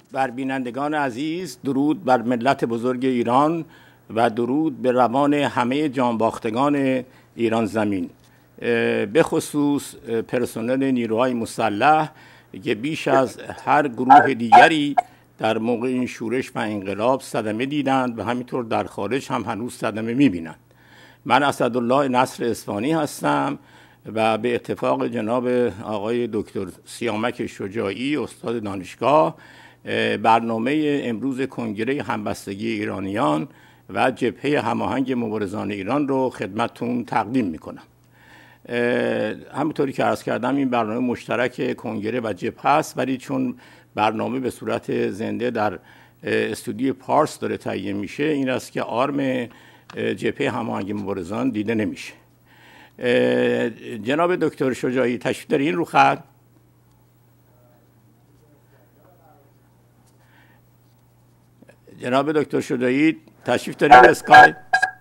بر بینندگان عزیز، درود بر ملت بزرگ ایران و درود به روان همه جانباختگان ایران زمین، به خصوص پرسنل نیروهای مسلح که بیش از هر گروه دیگری در موقع این شورش و انقلاب صدمه دیدند و همینطور در خارج هم هنوز صدمه می‌بینند. من اسدالله نصر اصفهانی هستم و به اتفاق جناب آقای دکتر سیامک شجاعی استاد دانشگاه برنامه امروز کنگره همبستگی ایرانیان و جبهه هماهنگ مبارزان ایران رو خدمتتون تقدیم میکنم. همونطوری که عرض کردم این برنامه مشترک کنگره و جبهه است، ولی چون برنامه به صورت زنده در استودیو پارس داره تهیه میشه، این است که آرم جبهه هماهنگ مبارزان دیده نمیشه. جناب دکتر شجاعی تشریف دارین رو خط؟ جناب دکتر شجاعی تشریف دارین اسکای؟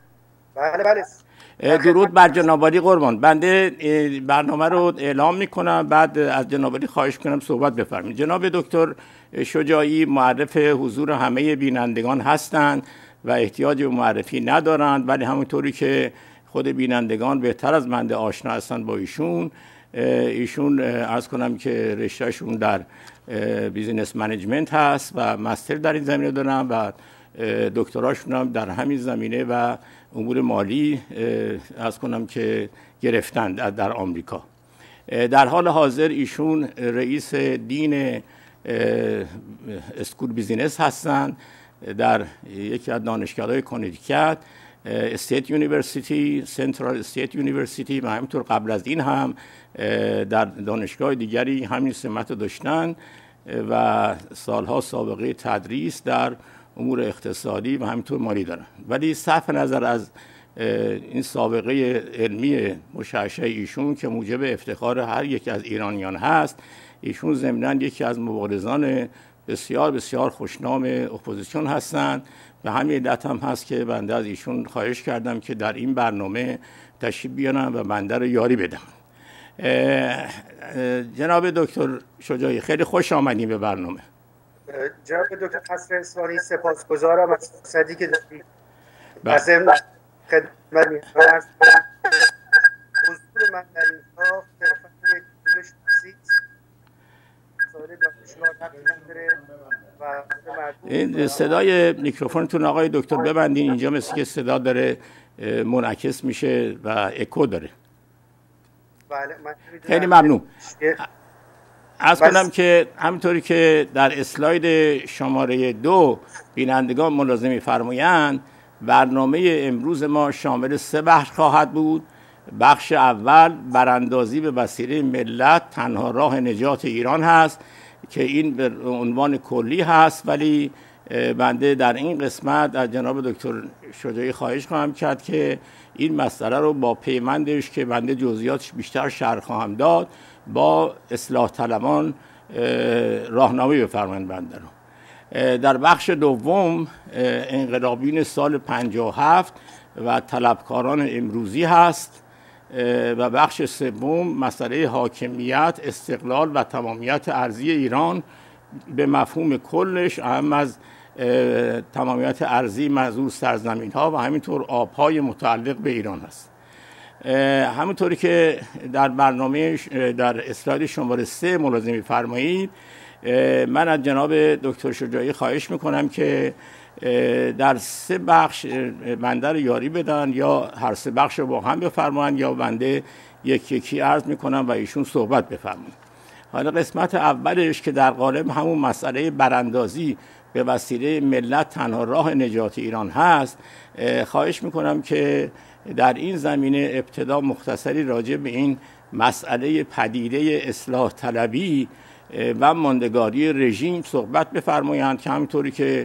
بله. درود بر جناب عالی قربان. بنده برنامه رو اعلام میکنم، بعد از جناب عالی خواهش کنم صحبت بفرمایید. جناب دکتر شجاعی معرف حضور همه بینندگان هستند و احتیاج به معرفی ندارند، ولی همونطوری که خود بینندگان بهتر از بنده آشنا هستند با ایشون عرض کنم که رشتهشون در بیزینس منیجمنت هست و مستر در این زمینه دارن و دکتراشون هم در همین زمینه و امور مالی عرض کنم که گرفتند در آمریکا. در حال حاضر ایشون رئیس دین اسکول بیزینس هستند در یکی از دانشگاه‌های کانتیکت، استیت یونیورسیتی، سنترال استیت یونیورسیتی، و همینطور قبل از این هم در دانشگاه دیگری همین سمت داشتن و سالها سابقه تدریس در امور اقتصادی و همینطور مالی دارن. ولی صرف نظر از این سابقه علمی مشعشع ایشون که موجب افتخار هر یک از ایرانیان هست، ایشون ضمناً یکی از مبارزان بسیار بسیار خوشنام اپوزیسیون هستند و همین علت هم هست که بنده از ایشون خواهش کردم که در این برنامه تشریف بیارن و بنده رو یاری بدم. جناب دکتر شجاعی خیلی خوش آمدین به برنامه. جناب دکتر نصر اصفهانی سپاسگزارم از فرصتی که دادید. ضمن خدمت عرض کنم حضور من در اینجا صرفاً یک حضور شخصی است. سایر دانشگاه نقش نداره و این صدای میکروفونتون آقای دکتر ببندین، اینجا مثل که صدا داره منعکس میشه و اکو داره. بله، خیلی ممنون. عرض کنم که همینطوری که در اسلاید شماره 2 بینندگان ملاحظه می‌فرمایند، برنامه امروز ما شامل 3 بخش خواهد بود. بخش اول براندازی به وسیله ملت تنها راه نجات ایران هست که این به عنوان کلی هست، ولی بنده در این قسمت از جناب دکتر شجاعی خواهش خواهم کرد که این مسئله رو با پیوندش که بنده جزئیاتش بیشتر شرح خواهم داد با اصلاح طلبان راهنمایی بفرمایید بنده رو. در بخش دوم انقلابیون سال 57 و طلبکاران امروزی هست و بخش سوم مسئله حاکمیت، استقلال و تمامیت ارضی ایران به مفهوم کلش، اهم از تمامیت ارضی منظور سرزمین ها و همینطور آبهای متعلق به ایران هست. همونطوری که در برنامه در اسلاید شماره 3 ملاحظه می‌فرمایید، من از جناب دکتر شجاعی خواهش میکنم که در 3 بخش بنده رو یاری بدن، یا هر 3 بخش رو با هم بفرمایند یا بنده یکی عرض میکنم و ایشون صحبت بفرمایند. حالا قسمت اولش که در قالب همون مسئله براندازی به وسیله ملت تنها راه نجات ایران هست، خواهش میکنم که در این زمینه ابتدا مختصری راجع به این مسئله پدیده اصلاح طلبی و ماندگاری رژیم صحبت بفرمایند که همونطوری که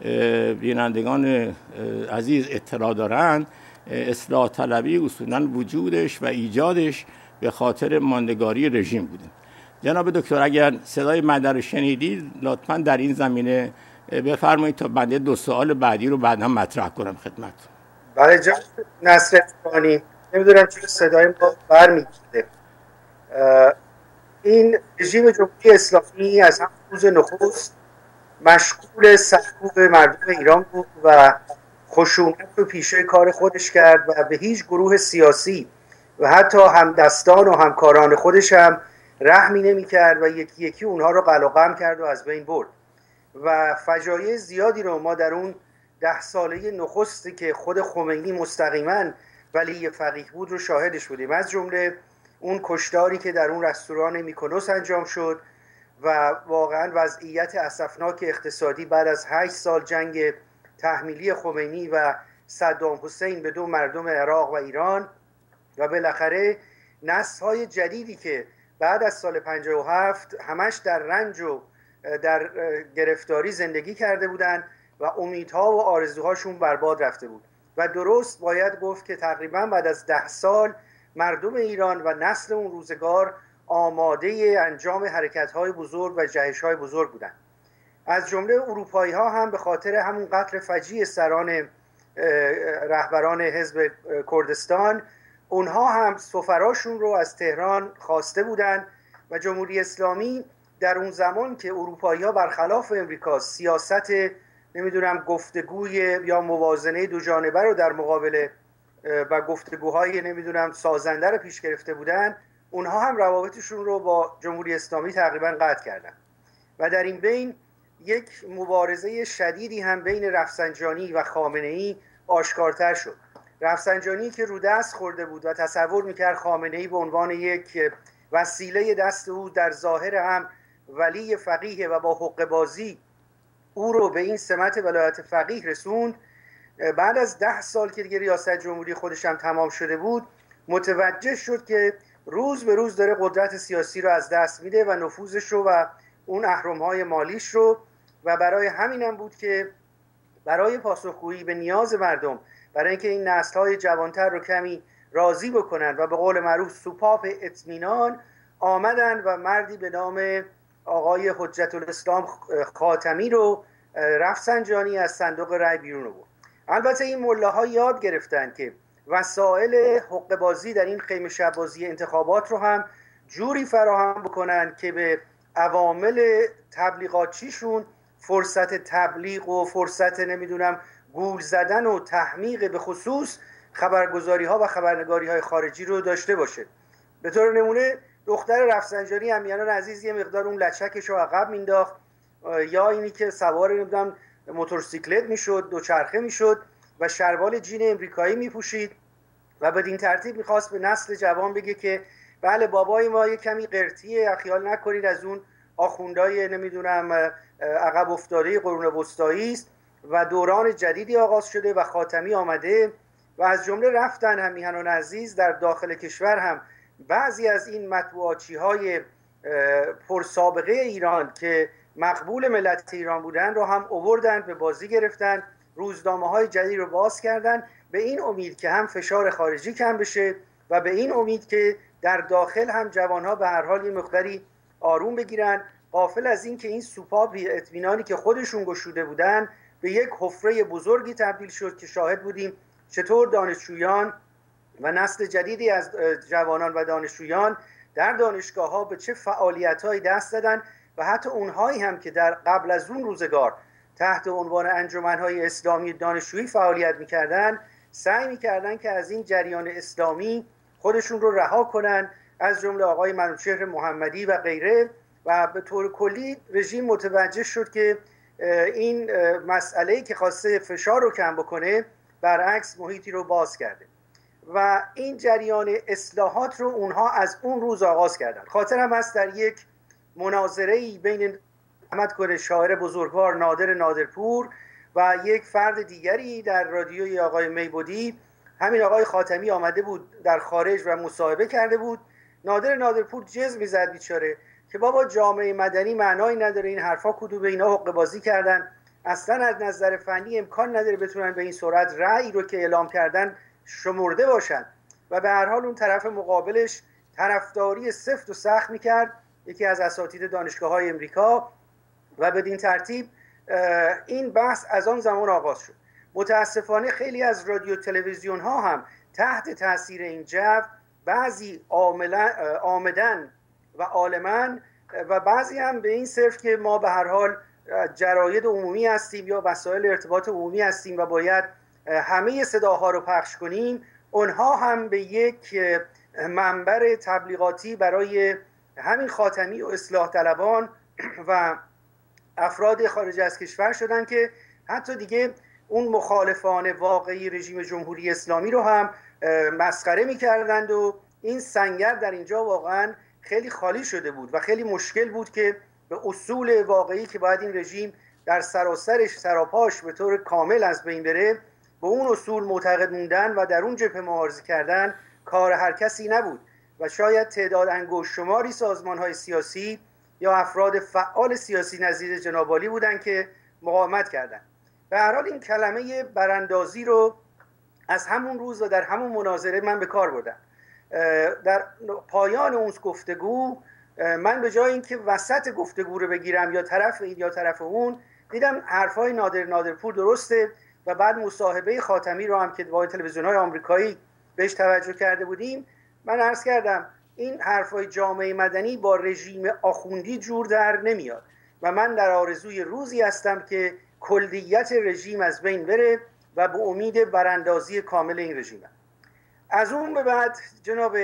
بینندگان عزیز اطلاع دارند، اصلاح طلبی اصولاً وجودش و ایجادش به خاطر ماندگاری رژیم بوده. جناب دکتر اگر صدای من رو شنیدید لطفاً در این زمینه بفرمایید تا بنده 2 سوال بعدی رو بعدا مطرح کنم خدمت. بله جناب نصر اصفهانی، نمیدونم چرا صدای ما برمیگرده. این رژیم جمهوری اسلامی از هم روز نخست مشغول سرکوب مردم ایران بود و خشونت رو پیشه کار خودش کرد و به هیچ گروه سیاسی و حتی همدستان و همکاران خودش هم رحمی نمی کرد و یکی یکی اونها رو قلقم کرد و از بین برد و فجایع زیادی رو ما در اون 10 ساله نخستی که خود خمینی مستقیما ولی فقیه بود رو شاهدش بودیم. از جمله اون کشتاری که در اون رستوران میکونوس انجام شد و واقعا وضعیت اسفناک اقتصادی بعد از 8 سال جنگ تحمیلی خمینی و صدام حسین به دو مردم عراق و ایران و بالاخره نسل‌های جدیدی که بعد از سال 57 همش در رنج و در گرفتاری زندگی کرده بودند و امیدها و آرزوهاشون برباد رفته بود و درست باید گفت که تقریبا بعد از 10 سال مردم ایران و نسل اون روزگار آماده انجام حرکت‌های بزرگ و جهش‌های بزرگ بودند. از جمله اروپایی‌ها هم به خاطر همون قتل فجیع سران رهبران حزب کردستان اونها هم سفراشون رو از تهران خواسته بودند و جمهوری اسلامی در اون زمان که اروپایی‌ها برخلاف امریکا سیاست نمیدونم گفتگوی یا موازنه دو جانبه رو در مقابل و گفتگوهای نمیدونم سازنده رو پیش گرفته بودن، اونها هم روابطشون رو با جمهوری اسلامی تقریبا قطع کردن و در این بین یک مبارزه شدیدی هم بین رفسنجانی و خامنه‌ای آشکارتر شد. رفسنجانی که رو دست خورده بود و تصور میکرد خامنه‌ای به عنوان یک وسیله دست او در ظاهر هم ولی فقیه و با حقه بازی او رو به این سمت ولایت فقیه رسوند، بعد از 10 سال که دیگه ریاست جمهوری خودش هم تمام شده بود متوجه شد که روز به روز داره قدرت سیاسی رو از دست میده و نفوذش رو و اون اهرم‌های مالیش رو و برای همینم بود که برای پاسخگویی به نیاز مردم، برای اینکه این نسل‌های جوانتر رو کمی راضی بکنن و به قول معروف سوپاپ اطمینان آمدن و مردی به نام آقای حجت الاسلام خاتمی رو رفسنجانی از صندوق رای بیرون آورد. البته این ملاها یاد گرفتن که وسایل حقه بازی در این خیمه شب بازی انتخابات رو هم جوری فراهم بکنن که به عوامل تبلیغاتچیشون فرصت تبلیغ و فرصت نمیدونم گول زدن و تحمیق به خصوص خبرگزاری ها و خبرنگاری های خارجی رو داشته باشه. به طور نمونه دختر رفسنجانی امیانان عزیز یه مقدار اون لچکش رو عقب مینداخت یا اینی که سوار نمیدونم موتورسیکلت میشد، دوچرخه میشد و شلوار جین امریکایی میپوشید و بدین ترتیب میخواست به نسل جوان بگه که بله بابای ما یه کمی قرتیه، خیال نکنید از اون آخوندای نمیدونم عقب افتاده قرون وسطایی است و دوران جدیدی آغاز شده و خاتمی آمده و از جمله رفتن هم میهنان عزیز در داخل کشور هم بعضی از این مطبوعاتچی های پرسابقه ایران که مقبول ملت ایران بودن رو هم آوردن به بازی گرفتن، روزنامه های جدید رو باز کردن به این امید که هم فشار خارجی کم بشه و به این امید که در داخل هم جوانها به هر حال یه مقداری آروم بگیرن، غافل از این که این سوپاپ اطمینانی که خودشون گشوده بودن به یک حفره بزرگی تبدیل شد که شاهد بودیم چطور دانشجویان و نسل جدیدی از جوانان و دانشجویان در دانشگاه‌ها به چه فعالیت‌هایی دست دادن و حتی اونهایی هم که در قبل از اون روزگار تحت عنوان انجمن‌های اسلامی دانشجویی فعالیت می‌کردن سعی می‌کردن که از این جریان اسلامی خودشون رو رها کنن، از جمله آقای منوچهر محمدی و غیره و به طور کلی رژیم متوجه شد که این مسئله‌ای که خواسته فشار رو کم بکنه برعکس محیطی رو باز کرده و این جریان اصلاحات رو اونها از اون روز آغاز کردن. خاطرم هست در یک مناظره‌ای بین احمد کره شاعر بزرگوار نادرپور و یک فرد دیگری در رادیوی آقای میبودی، همین آقای خاتمی آمده بود در خارج و مصاحبه کرده بود. نادرپور جز میزد بیچاره که بابا جامعه مدنی معنایی نداره، این حرفا کدوم اینا حقه بازی کردن، اصلا از نظر فنی امکان نداره بتونن به این سرعت رأی رو که اعلام کردن شمرده باشن و به هر حال اون طرف مقابلش طرفداری سفت و سخت میکرد، یکی از اساتید دانشگاه‌های امریکا و بدین ترتیب این بحث از آن زمان آغاز شد. متاسفانه خیلی از رادیو تلویزیون ها هم تحت تاثیر این جو بعضی آمدن و عالمن و بعضی هم به این صرف که ما به هر حال جراید عمومی هستیم یا وسایل ارتباط عمومی هستیم و باید همه صداها رو پخش کنیم، اونها هم به یک منبر تبلیغاتی برای همین خاتمی و اصلاح طلبان و افراد خارج از کشور شدن که حتی دیگه اون مخالفان واقعی رژیم جمهوری اسلامی رو هم مسخره می‌کردند و این سنگر در اینجا واقعا خیلی خالی شده بود و خیلی مشکل بود که به اصول واقعی که باید این رژیم در سراسرش سراپاش به طور کامل از بین بره، به اون اصول معتقد موندن و در اون جبهه مبارزه کردن کار هر کسی نبود و شاید تعداد انگشت شماری سازمان‌های سیاسی یا افراد فعال سیاسی نظیر جناب عالی بودن که مقاومت کردند. به هر حال این کلمه براندازی رو از همون روز و در همون مناظره من به کار بردم. در پایان اون گفتگو من به جای اینکه وسط گفتگو رو بگیرم یا طرف این یا طرف اون، دیدم حرفای نادرپور درسته و بعد مصاحبه خاتمی رو هم که با تلویزیون‌های آمریکایی بهش توجه کرده بودیم، من عرض کردم این حرفای جامعه مدنی با رژیم آخوندی جور در نمیاد و من در آرزوی روزی هستم که کلیت رژیم از بین بره و به امید براندازی کامل این رژیم. از اون به بعد جناب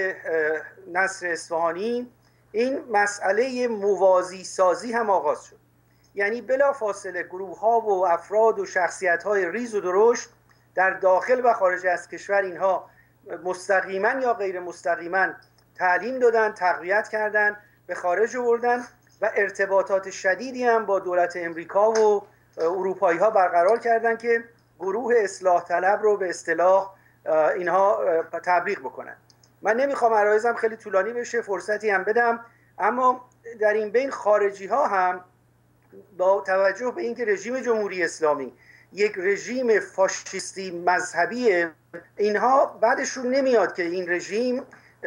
نصر اصفهانی این مسئله موازی سازی هم آغاز شد. یعنی بلا فاصله گروه ها و افراد و شخصیت های ریز و درشت در داخل و خارج از کشور اینها مستقیما یا غیر مستقیما تعلیم دادن، تقویت کردن، به خارج آوردن و ارتباطات شدیدی هم با دولت امریکا و اروپایی ها برقرار کردن که گروه اصلاح طلب رو به اصطلاح اینها تبلیغ بکنن. من نمیخوام عرایزم خیلی طولانی بشه، فرصتی هم بدم، اما در این بین خارجی ها هم با توجه به اینکه رژیم جمهوری اسلامی یک رژیم فاشیستی مذهبی، اینها بعدشون نمیاد که این رژیم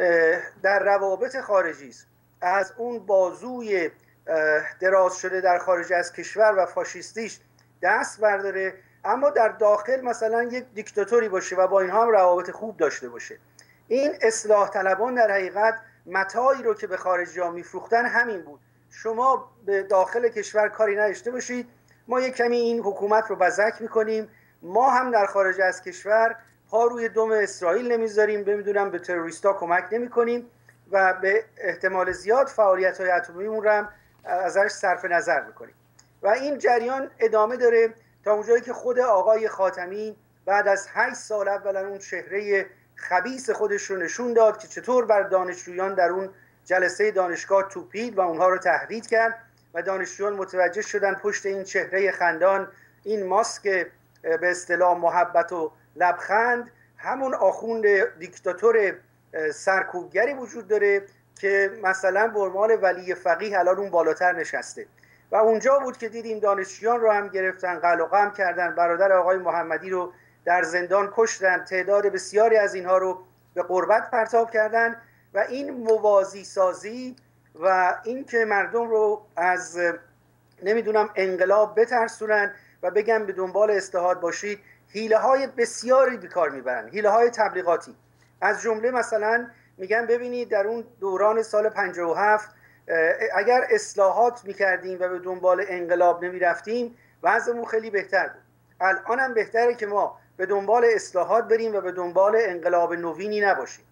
در روابط خارجی است از اون بازوی دراز شده در خارج از کشور و فاشیستیش دست برداره، اما در داخل مثلا یک دیکتاتوری باشه و با اینها هم روابط خوب داشته باشه. این اصلاح طلبان در حقیقت متاعی رو که به خارجی ها میفروختن همین بود. شما به داخل کشور کاری نداشته باشید، ما یک کمی این حکومت رو بزک میکنیم، ما هم در خارج از کشور پا روی دم اسرائیل نمیذاریم، نمیدونم به تروریستا کمک نمیکنیم و به احتمال زیاد فعالیت‌های اتمیمون رو هم ازش صرف نظر میکنیم و این جریان ادامه داره تا اونجایی که خود آقای خاتمی بعد از 8 سال اولا اون چهره خبیث خودش رو نشون داد که چطور بر دانشجویان در اون جلسه دانشگاه توپید و اونها رو تهدید کرد و دانشجویان متوجه شدن پشت این چهره خندان، این ماسک به اصطلاح محبت و لبخند، همون آخوند دیکتاتور سرکوبگری وجود داره که مثلا به عنوان ولی فقیه الان اون بالاتر نشسته و اونجا بود که دیدیم دانشجویان رو هم گرفتن، قلع و قم کردن، برادر آقای محمدی رو در زندان کشتن، تعداد بسیاری از اینها رو به غربت پرتاب کردن و این موازی سازی و این که مردم رو از نمیدونم انقلاب بترسونن و بگن به دنبال اصلاحات باشید، حیله های بسیاری به کار میبرن، حیله های تبلیغاتی. از جمله مثلا میگن ببینید در اون دوران سال 57 اگر اصلاحات میکردیم و به دنبال انقلاب نمیرفتیم وضعمون خیلی بهتر بود. الان هم بهتره که ما به دنبال اصلاحات بریم و به دنبال انقلاب نوینی نباشیم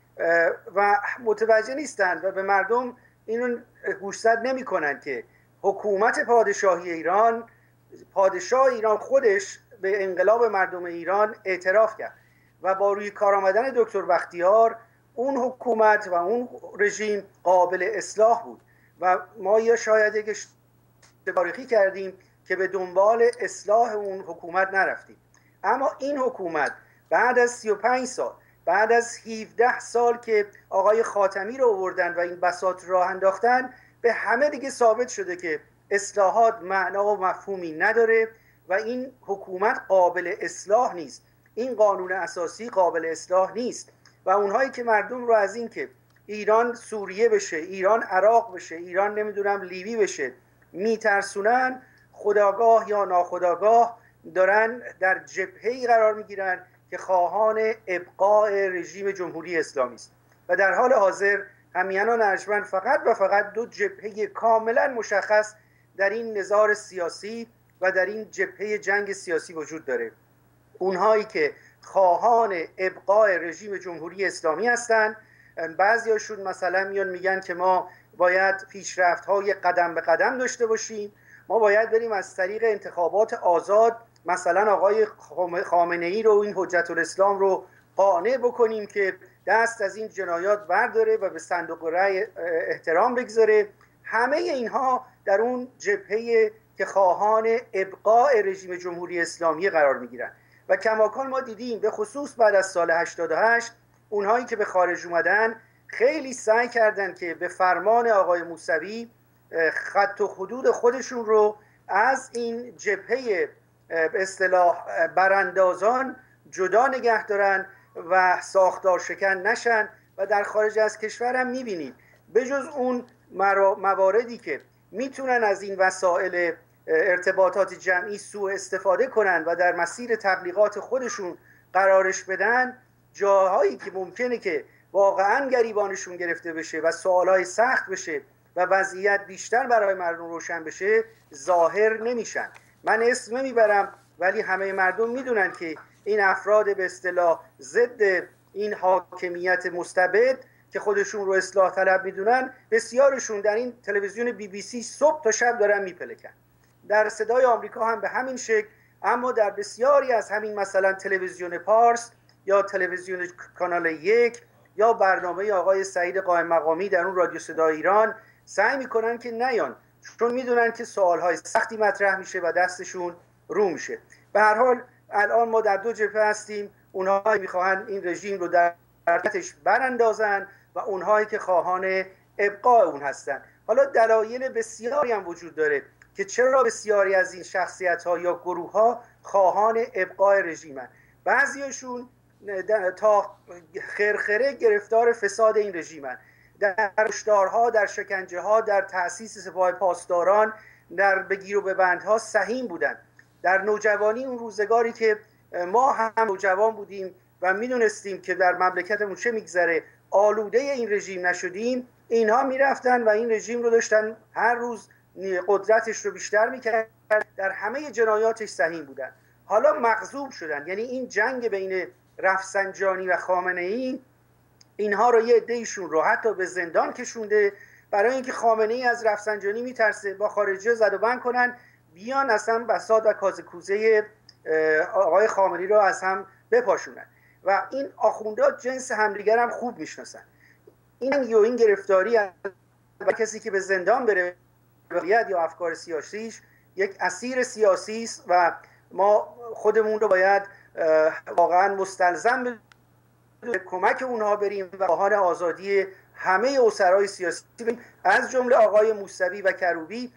و متوجه نیستن و به مردم اینو گوشزد نمی کنن که حکومت پادشاهی ایران، پادشاه ایران خودش به انقلاب مردم ایران اعتراف کرد و با روی کار آمدن دکتر بختیار اون حکومت و اون رژیم قابل اصلاح بود و ما یا شاید یک تاریخی کردیم که به دنبال اصلاح اون حکومت نرفتیم. اما این حکومت بعد از 35 سال، بعد از 17 سال که آقای خاتمی رو آوردن و این بساط راه انداختن، به همه دیگه ثابت شده که اصلاحات معنا و مفهومی نداره و این حکومت قابل اصلاح نیست، این قانون اساسی قابل اصلاح نیست و اونهایی که مردم رو از این که ایران سوریه بشه، ایران عراق بشه، ایران نمیدونم لیبی بشه میترسونن، خودآگاه یا ناخودآگاه دارن در جبهه‌ای قرار میگیرن که خواهان ابقاء رژیم جمهوری اسلامی است و در حال حاضر همیهنان ارجمند فقط و فقط دو جبهه کاملا مشخص در این نظام سیاسی و در این جبهه جنگ سیاسی وجود داره. اونهایی که خواهان ابقاء رژیم جمهوری اسلامی هستند، بعضیاشون مثلا میان میگن که ما باید پیشرفت‌های قدم به قدم داشته باشیم، ما باید بریم از طریق انتخابات آزاد مثلا آقای خامنه‌ای رو، این حجت الاسلام رو قانع بکنیم که دست از این جنایات برداره و به صندوق رأی احترام بگذاره. همه اینها در اون جبهه که خواهان ابقاء رژیم جمهوری اسلامی قرار میگیرن و کماکان ما دیدیم به خصوص بعد از سال 88 اونهایی که به خارج اومدن خیلی سعی کردن که به فرمان آقای موسوی خط و حدود خودشون رو از این جبهه به اصطلاح براندازان جدا نگه دارن و ساختار شکن نشن و در خارج از کشور هم میبینید بجز اون مواردی که میتونن از این وسایل ارتباطات جمعی سوء استفاده کنن و در مسیر تبلیغات خودشون قرارش بدن، جاهایی که ممکنه که واقعا گریبانشون گرفته بشه و سوالای سخت بشه و وضعیت بیشتر برای مردم روشن بشه ظاهر نمیشن. من اسم نمیبرم ولی همه مردم میدونن که این افراد به اصطلاح ضد این حاکمیت مستبد که خودشون رو اصلاح طلب میدونن، بسیارشون در این تلویزیون BBC صبح تا شب دارن میپلکن. در صدای آمریکا هم به همین شکل، اما در بسیاری از همین مثلا تلویزیون پارس یا تلویزیون کانال 1 یا برنامه آقای سعید قائم مقامی در اون رادیو صدای ایران سعی میکنن که نیان، چون میدونن که سوالهای سختی مطرح میشه و دستشون رو میشه. به هر حال الان ما در دو جبهه هستیم، اونهایی میخواهن این رژیم رو در حرکتش براندازن و اونهایی که خواهان ابقاء اون هستن. حالا دلایل بسیاری هم وجود داره که چرا بسیاری از این شخصیت‌ها یا گروه‌ها خواهان ابقاء رژیمن. بعضیشون تا خرخره گرفتار فساد این رژیمن، در کشتارها، در شکنجه‌ها، در تأسیس سپاه پاسداران، در بگیر و ببندها سهیم بودن. در نوجوانی، اون روزگاری که ما هم نوجوان بودیم و میدونستیم که در مملکتمون چه میگذره، آلوده این رژیم نشدیم، اینها میرفتن و این رژیم رو داشتن هر روز قدرتش رو بیشتر میکرد، در همه جنایاتش سهیم بودن. حالا مغضوب شدن، یعنی این جنگ بین رفسنجانی و خامنه‌ای اینها رو، یه عده‌ایشون رو حتی به زندان کشونده، برای اینکه خامنه‌ای از رفسنجانی میترسه با خارجی‌ها زد و بند کنن، بیان اصلا بساط و کازه آقای خامنه‌ای رو از هم بپاشونن. و این آخوندها جنس همدیگر هم خوب میشناسن. این گرفتاری و کسی که به زندان بره یا افکار سیاسیش یک اسیر سیاسی است و ما خودمون رو باید واقعا مستلزم کمک اونها بریم و خواهان آزادی همه اسرای سیاسی بریم، از جمله آقای موسوی و کروبی،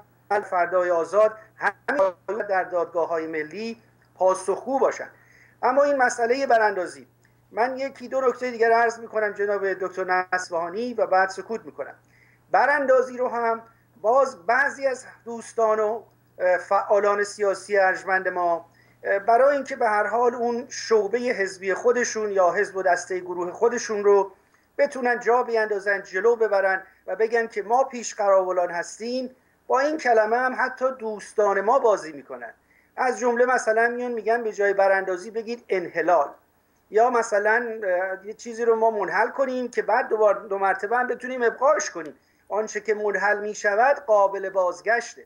فردای آزاد، همه در دادگاه‌های ملی پاسخگو باشن. اما این مسئله براندازی، من یکی دو نکته دیگر عرض میکنم جناب دکتر نصفهانی و بعد سکوت میکنم. براندازی رو هم باز بعضی از دوستان و فعالان سیاسی ارجمند ما برای اینکه به هر حال اون شعبه حزبی خودشون یا حزب و دسته گروه خودشون رو بتونن جا بیاندازن، جلو ببرن و بگن که ما پیش قراولان هستیم، با این کلمه هم حتی دوستان ما بازی میکنن. از جمله مثلا میان میگن به جای براندازی بگید انحلال، یا مثلا یه چیزی رو ما منحل کنیم که بعد دو مرتبه هم بتونیم ابقاش کنیم، آنچه که منحل میشود قابل بازگشته.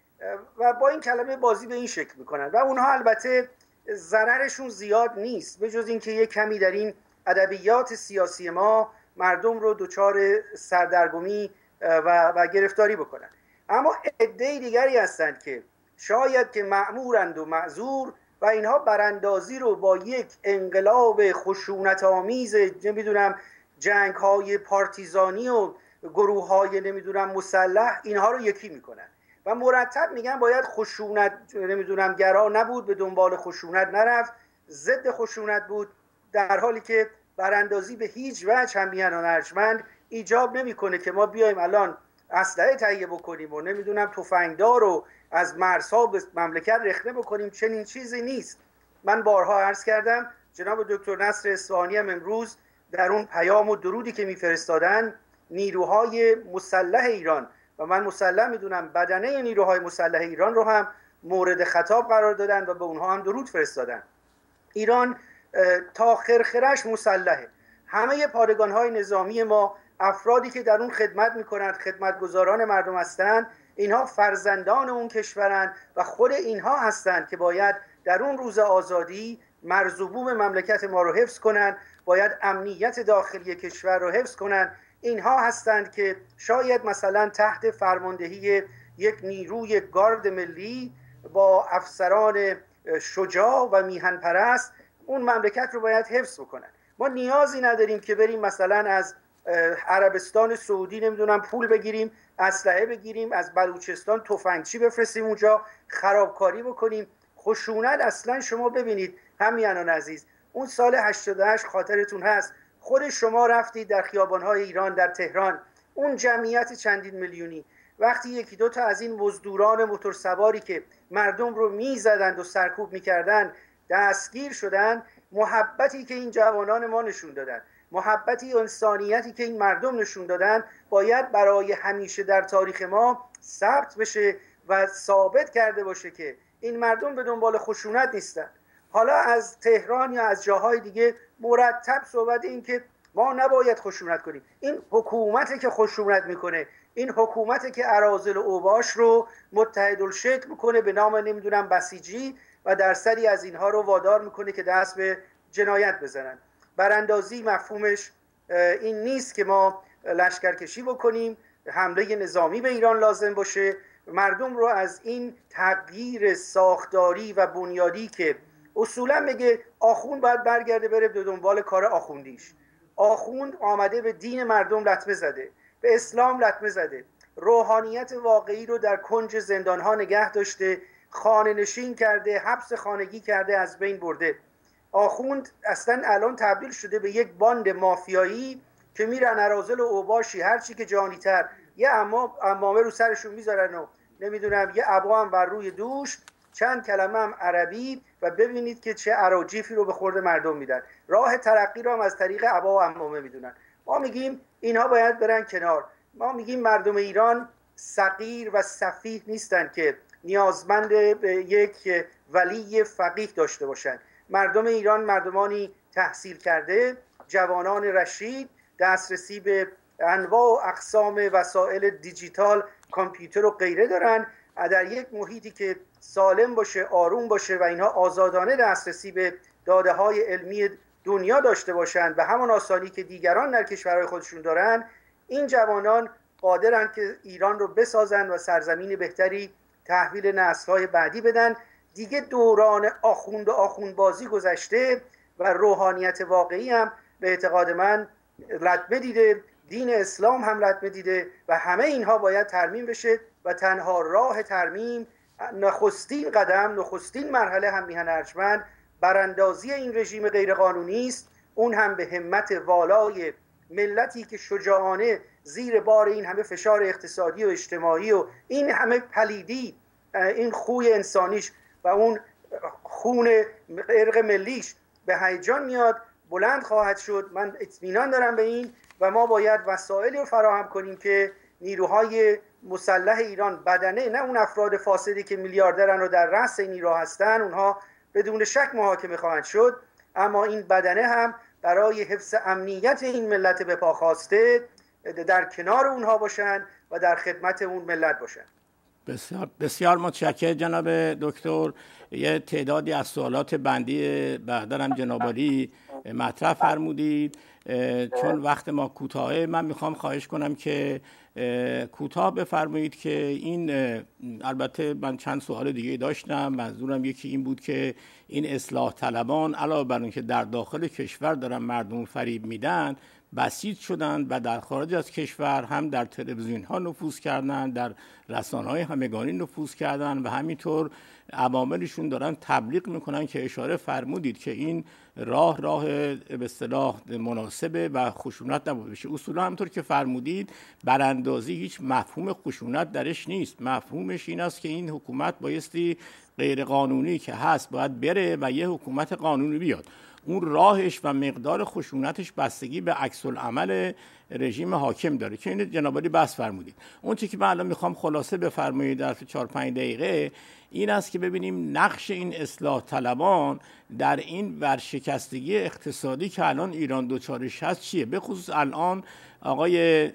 و با این کلمه بازی به این شکل میکنن و اونها البته ضررشون زیاد نیست، به جز اینکه یک کمی در این ادبیات سیاسی ما مردم رو دچار سردرگمی و گرفتاری بکنن. اما عده دیگری هستند که شاید که مأمورند و معذور و اینها براندازی رو با یک انقلاب خشونت آمیز، نمیدونم جنگ های پارتیزانی و گروه های نمیدونم مسلح، اینها رو یکی میکنن و مرتب میگن باید خشونت نمیدونم گرا نبود، به دنبال خشونت نرفت، ضد خشونت بود، در حالی که براندازی به هیچ وجه هم میانان ارجمند ایجاب نمیکنه که ما بیایم الان اسلحه تهیه بکنیم و نمیدونم تفنگدار رو از مرزها به مملکت رخنه بکنیم. چنین چیزی نیست. من بارها عرض کردم، جناب دکتر نصر اصفهانی هم امروز در اون پیام و درودی که میفرستادن، نیروهای مسلح ایران و من مسلم میدونم بدنه نیروهای مسلح ایران رو هم مورد خطاب قرار دادن و به اونها هم درود فرستادن. ایران تا خرخرش مسلحه. همه پادگان‌های نظامی ما، افرادی که در اون خدمت میکنند، خدمتگزاران مردم هستند، اینها فرزندان اون کشورند و خود اینها هستند که باید در اون روز آزادی مرز و بوم مملکت ما رو حفظ کنند، باید امنیت داخلی کشور رو حفظ کنند. اینها هستند که شاید مثلا تحت فرماندهی یک نیروی گارد ملی با افسران شجاع و میهن پرست اون مملکت رو باید حفظ بکنن. ما نیازی نداریم که بریم مثلا از عربستان سعودی نمیدونم پول بگیریم، اسلحه بگیریم، از بلوچستان تفنگچی بفرستیم اونجا خرابکاری بکنیم. خشونت اصلا شما ببینید همیهنان عزیز، اون سال 88 خاطرتون هست خود شما رفتید در خیابان‌های ایران، در تهران، اون جمعیت چندین میلیونی، وقتی یکی دو تا از این مزدوران موتورسواری که مردم رو میزدند و سرکوب میکردن دستگیر شدن، محبتی که این جوانان ما نشون دادن، محبتی انسانیتی که این مردم نشون دادن باید برای همیشه در تاریخ ما ثبت بشه و ثابت کرده باشه که این مردم به دنبال خشونت نیستن. حالا از تهران یا از جاهای دیگه مرتب صحبت این که ما نباید خشونت کنیم. این حکومتی که خشونت میکنه، این حکومتی که اراذل و اوباش رو متحدالشکل میکنه به نام نمیدونم بسیجی و درصدی از اینها رو وادار میکنه که دست به جنایت بزنن. براندازی مفهومش این نیست که ما لشکرکشی بکنیم، حمله نظامی به ایران لازم باشه، مردم رو از این تغییر ساختاری و بنیادی که اصولا میگه آخوند باید برگرده بره به دنبال کار آخوندیش. آخوند آمده به دین مردم لطمه زده، به اسلام لطمه زده، روحانیت واقعی رو در کنج زندانها نگه داشته، خانه نشین کرده، حبس خانگی کرده، از بین برده. آخوند اصلا الان تبدیل شده به یک باند مافیایی که میرن اراذل و اوباشی هرچی که جانی‌تر یه امامه رو سرشون میذارن و نمیدونم یه عبا هم بر روی دوش، چند کلمه هم عربی و ببینید که چه اراجیفی رو به خورد مردم میدن. راه ترقی رو هم از طریق عبا و عمامه میدونن. ما میگیم اینها باید برن کنار. ما میگیم مردم ایران صغیر و سفیه نیستن که نیازمند به یک ولی فقیه داشته باشن. مردم ایران مردمانی تحصیل کرده، جوانان رشید، دسترسی به انواع و اقسام وسایل دیجیتال، کامپیوتر و غیره دارن. در یک محیطی که سالم باشه، آروم باشه و اینها آزادانه دسترسی به داده های علمی دنیا داشته باشن به همان آسانی که دیگران در کشورهای خودشون دارن، این جوانان قادرن که ایران رو بسازن و سرزمین بهتری تحویل نسل‌های بعدی بدن. دیگه دوران آخوند و آخوندبازی گذشته و روحانیت واقعی هم به اعتقاد من لطمه دیده، دین اسلام هم لطمه دیده و همه اینها باید ترمیم بشه و تنها راه ترمیم، نخستین قدم، نخستین مرحله هم میهن ارجمند براندازی این رژیم غیرقانونی است. اون هم به همت والای ملتی که شجاعانه زیر بار این همه فشار اقتصادی و اجتماعی و این همه پلیدی، این خوی انسانیش و اون خون ارق ملیش به هیجان میاد، بلند خواهد شد. من اطمینان دارم به این و ما باید وسایلی رو فراهم کنیم که نیروهای مسلح ایران، بدنه، نه اون افراد فاسدی که میلیاردرن و در رأس این نیروها هستن، اونها بدون شک محاکمه خواهند شد، اما این بدنه هم برای حفظ امنیت این ملت به پا خواسته در کنار اونها باشن و در خدمت اون ملت باشن. بسیار بسیار متشکرم جناب دکتر. یه تعدادی از سوالات بندی بعداً جناب عالی مطرح فرمودید. چون وقت ما کوتاهه من میخوام خواهش کنم که کوتاه بفرمایید که این، البته من چند سوال دیگه داشتم، منظورم یکی این بود که این اصلاح طلبان علاوه بر اینکه در داخل کشور دارن مردم فریب میدن، بسیج شدن و در خارج از کشور هم در تلویزیون ها نفوذ کردن، در رسانه های همگانی نفوذ کردن و همینطور عواملشون دارن تبلیغ میکنن که اشاره فرمودید که این راه به اصطلاح مناسبه و خشونت نباید بشه. اصولا همونطور که فرمودید براندازی هیچ مفهوم خشونت درش نیست. مفهومش این است که این حکومت بایستی غیر قانونی که هست باید بره و یه حکومت قانونی بیاد. اون راهش و مقدار خشونتش بستگی به عکس العمل رژیم حاکم داره که این جناب عالی بحث فرمودید. اون چیزی که من الان میخوام خلاصه بفرمایید در 4-5 دقیقه این است که ببینیم نقش این اصلاح طلبان در این ورشکستگی اقتصادی که الان ایران دوچارش هست چیه. به خصوص الان آقای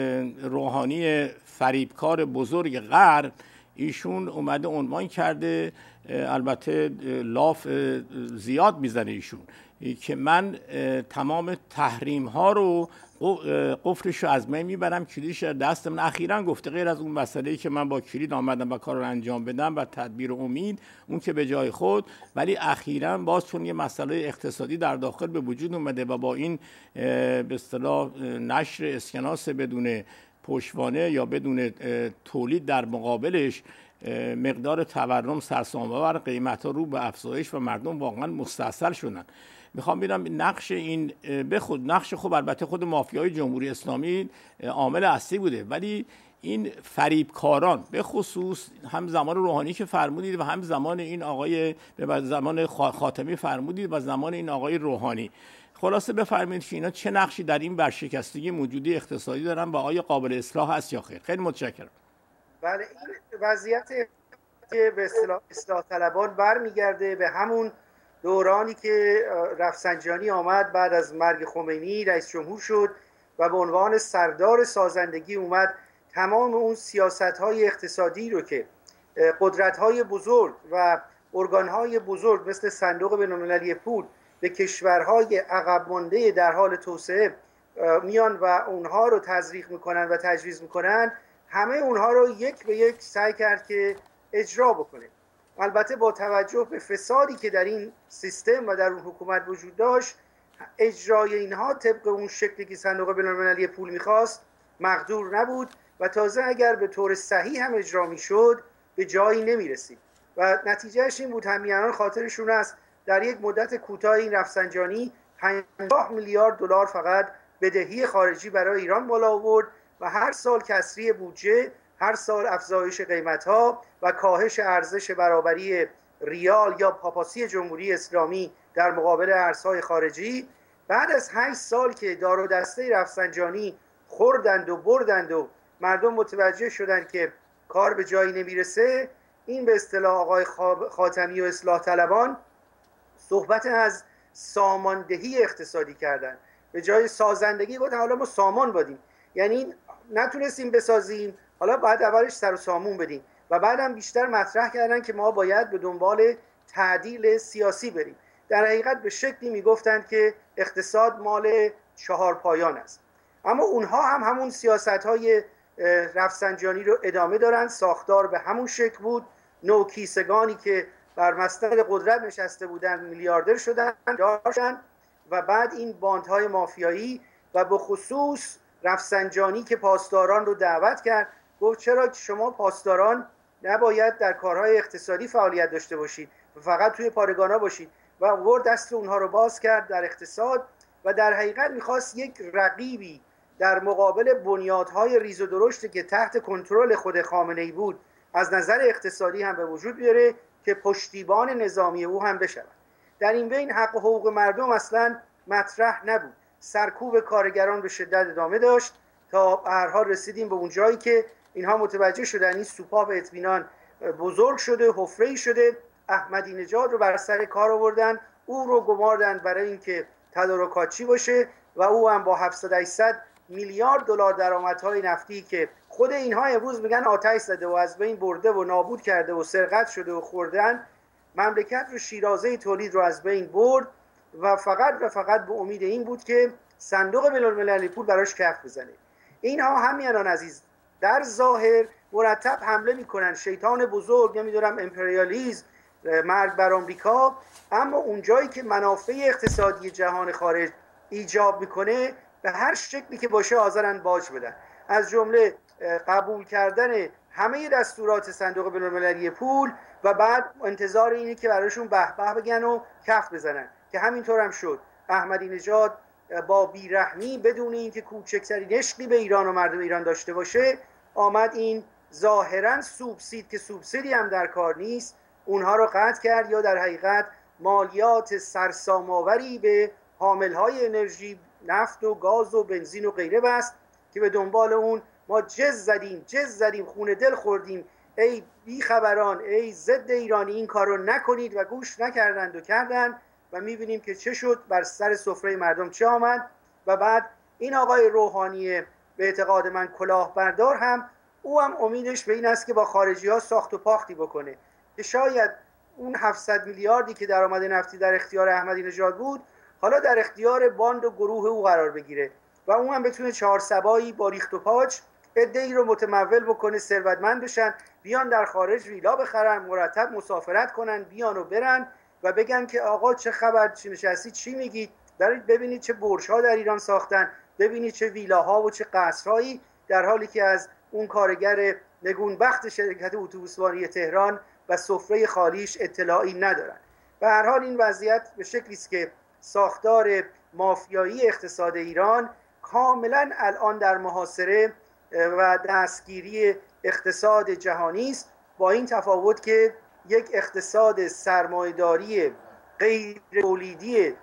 روحانی فریبکار بزرگ غرب ایشون اومده عنوان کرده، البته لاف زیاد میزنه ایشون، که من تمام تحریم ها رو قفلش رو از من میبرم، کلیدش رو دست من. اخیراً گفته غیر از اون مسئله‌ای که من با کلید آمدم و کار رو انجام بدم و تدبیر امید اون که به جای خود، ولی اخیراً باز چون یه مسئله اقتصادی در داخل به وجود اومده و با این به اصطلاح نشر اسکناس بدون پشتوانه یا بدون تولید در مقابلش مقدار تورم سرسام‌آور، قیمت‌ها رو به افزایش و مردم واقعا مستاصل شدن. میخوام ببینم نقش این نقش خب البته خود مافیای جمهوری اسلامی عامل اصلی بوده، ولی این فریبکاران به خصوص هم زمان روحانی که فرمودید و هم زمان این آقای به زمان خاتمی فرمودید و زمان این آقای روحانی، خلاصه بفرمایید که اینا چه نقشی در این ورشکستگی موجودی اقتصادی دارن و آیا قابل اصلاح هست یا خیر؟ خیلی متشکرم. بله، این وضعیت که به اصلاح طلبان برمیگرده به همون دورانی که رفسنجانی آمد بعد از مرگ خمینی رئیس جمهور شد و به عنوان سردار سازندگی اومد تمام اون سیاست‌های اقتصادی رو که قدرت‌های بزرگ و ارگان‌های بزرگ مثل صندوق بین‌المللی پول به کشورهای عقب مانده در حال توسعه میان و اونها رو تزریق میکنن و تجویز میکنن، همه اونها رو یک به یک سعی کرد که اجرا بکنه. البته با توجه به فسادی که در این سیستم و در اون حکومت وجود داشت، اجرای اینها طبق اون شکلی که صندوق بین‌المللی پول میخواست مقدور نبود و تازه اگر به طور صحیح هم اجرا میشد به جایی نمیرسید و نتیجهش این بود، همیهنان خاطرشون است، در یک مدت کوتاه این رفسنجانی 50 میلیارد دلار فقط بدهی خارجی برای ایران بالا آورد و هر سال کسری بودجه، هر سال افزایش قیمت‌ها و کاهش ارزش برابری ریال یا پاپاسی جمهوری اسلامی در مقابل ارزهای خارجی. بعد از 8 سال که دار و دسته رفسنجانی خوردند و بردند و مردم متوجه شدند که کار به جایی نمیرسه، این به اصطلاح آقای خاتمی و اصلاح طلبان صحبت از ساماندهی اقتصادی کردن. به جای سازندگی گفتن حالا ما سامان بدیم، یعنی نتونستیم بسازیم، حالا بعد اولش سر و سامون بدیم و بعدم بیشتر مطرح کردن که ما باید به دنبال تعدیل سیاسی بریم. در حقیقت به شکلی میگفتند که اقتصاد مال 4 پایان است. اما اونها هم همون سیاست‌های رفسنجانی رو ادامه دارن، ساختار به همون شکل بود، نوکیسگانی که بر مصدر قدرت نشسته بودن میلیاردر شدن داشتن و بعد این باندهای مافیایی و به خصوص رفسنجانی که پاسداران رو دعوت کرد، گفت چرا شما پاسداران نباید در کارهای اقتصادی فعالیت داشته باشید و فقط توی پارگانا باشید و ورد دست اونها رو باز کرد در اقتصاد و در حقیقت میخواست یک رقیبی در مقابل بنیادهای ریز و درشتی که تحت کنترل خود خامنه‌ای بود از نظر اقتصادی هم به وجود بیاره که پشتیبان نظامی او هم بشود. در این بین حق و حقوق مردم اصلا مطرح نبود، سرکوب کارگران به شدت ادامه داشت تا به هر حال رسیدیم به اون جایی که اینها متوجه شدن این سوپا به اطمینان بزرگ شده، حفره‌ای شده، احمدی نژاد رو بر سر کار آوردن، او رو گماردن برای اینکه تدارکاتچی باشه و او هم با 700 میلیارد دلار درآمدهای نفتی که خود اینها امروز میگن آتش زده و از بین برده و نابود کرده و سرقت شده و خوردن، مملکت رو شیرازه تولید رو از بین برد و فقط به امید این بود که صندوق بین‌المللی پول براش کف بزنه. اینها همیانان عزیز در ظاهر مرتب حمله میکنن، شیطان بزرگ، نمیدونم امپریالیسم، مرگ بر آمریکا، اما اون جایی که منافع اقتصادی جهان خارج ایجاب میکنه به هر شکلی که باشه حاضرن باج بدن، از جمله قبول کردن همه دستورات صندوق بین‌المللی پول و بعد انتظار اینه که براشون به به بگن و کف بزنن که همینطور هم شد. احمدی نژاد با بیرحمی بدون اینکه کوچکترین عشقی به ایران و مردم ایران داشته باشه آمد این ظاهرا سوبسید که سوبسیدی هم در کار نیست اونها رو قطع کرد یا در حقیقت مالیات سرسام‌آوری به حاملهای انرژی نفت و گاز و بنزین و غیره بست که به دنبال اون ما جز زدیم خون دل خوردیم، ای بیخبران، ای ضد ایرانی این کار رو نکنید و گوش نکردند و کردند و میبینیم که چه شد، بر سر سفره مردم چه آمد. و بعد این آقای روحانی به اعتقاد من کلاهبردار هم، او هم امیدش به این است که با خارجی ها ساخت و پاختی بکنه که شاید اون 700 میلیاردی که درآمد نفتی در اختیار احمدی نژاد بود حالا در اختیار باند و گروه او قرار بگیره و اون هم بتونه چهار سبایی با ریخت و پاچ عده‌ای رو متمول بکنه، ثروتمند بشن، بیان در خارج ویلا بخرن، مرتب مسافرت کنن، بیان و برن و بگن که آقا چه خبر، چی نشستی، چی میگید؟ ببینید چه برج‌ها در ایران ساختن، ببینید چه ویلاها و چه قصرهایی، در حالی که از اون کارگر نگونبخت شرکت اتوبوسواری تهران و سفره خالیش اطلاعی ندارن. به هر حال این وضعیت به شکلی است که ساختار مافیایی اقتصاد ایران کاملا الان در محاصره و دستگیری اقتصاد جهانی است، با این تفاوت که یک اقتصاد سرمایه‌داری غیر تولیدی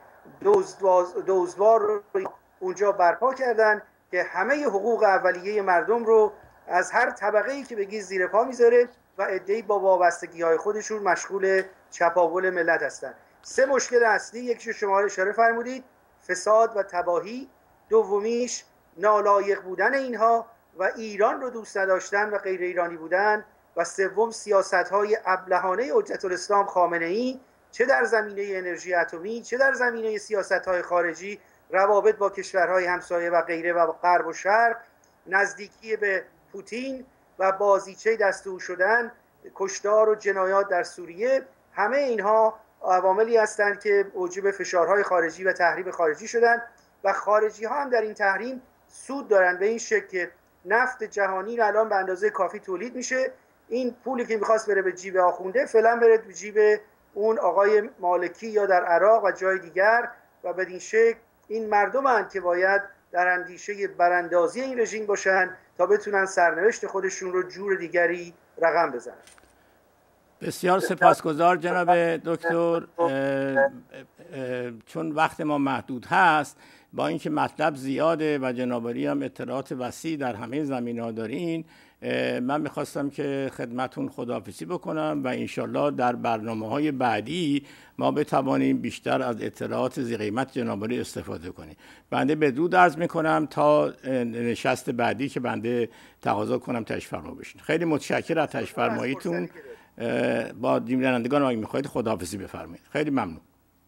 دزدوار رو اونجا برپا کردن که همه حقوق اولیه مردم رو از هر طبقه‌ای که بگی زیر پا میذاره و عده‌ای با وابستگی‌های خودشون مشغول چپاول ملت هستن. سه مشکل اصلی، یکیش شما اشاره فرمودید، فساد و تباهی، دومیش نالایق بودن اینها و ایران رو دوست نداشتن و غیر ایرانی بودن، و سوم سیاست‌های ابلهانه حجت الاسلام خامنه‌ای، چه در زمینه انرژی اتمی چه در زمینه سیاست‌های خارجی، روابط با کشورهای همسایه و غیره و غرب و شرق، نزدیکی به پوتین و بازیچه دستور شدن، کشتار و جنایات در سوریه، همه اینها عواملی هستند که موجب فشارهای خارجی و تحریم خارجی شدن و خارجی ها هم در این تحریم سود دارن، به این شکل که نفت جهانی الان به اندازه کافی تولید میشه، این پولی که میخواست بره به جیب آخونده فعلا بره به جیب اون آقای مالکی یا در عراق و جای دیگر، و بدین شکل این مردمند که باید در اندیشه براندازی این رژیم باشن تا بتونن سرنوشت خودشون رو جور دیگری رقم بزنن. بسیار سپاسگزار جناب دکتر. چون وقت ما محدود هست، با اینکه مطلب زیاده و جناب عالی هم اطلاعات وسیع در همه زمینه‌ها دارین، من میخواستم که خدمتون خداحافظی بکنم و انشالله در برنامه‌های بعدی ما بتوانیم بیشتر از اطلاعات ذی قیمت جناب عالی استفاده کنیم. بنده بدرود عرض میکنم تا نشست بعدی که بنده تقاضا کنم تشریف فرما بشین. خیلی متشکرم از تشریف فرماییتون. با بینندگان اگه میخواید خداحافظی بفرمایید. خیلی ممنون.